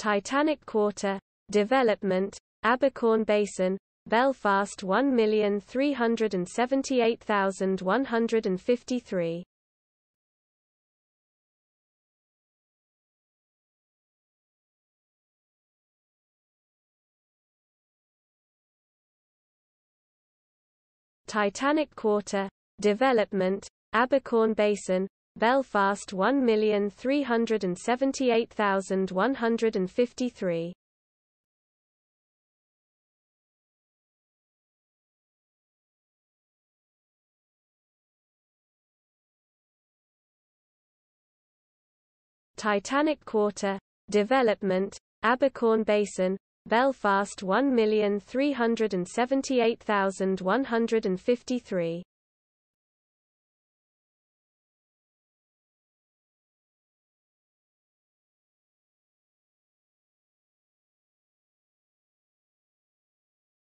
Titanic Quarter, development, Abercorn Basin, Belfast 1,378,153. Titanic Quarter, development, Abercorn Basin, Belfast 1,378,153. Titanic Quarter, development, Abercorn Basin, Belfast 1,378,153.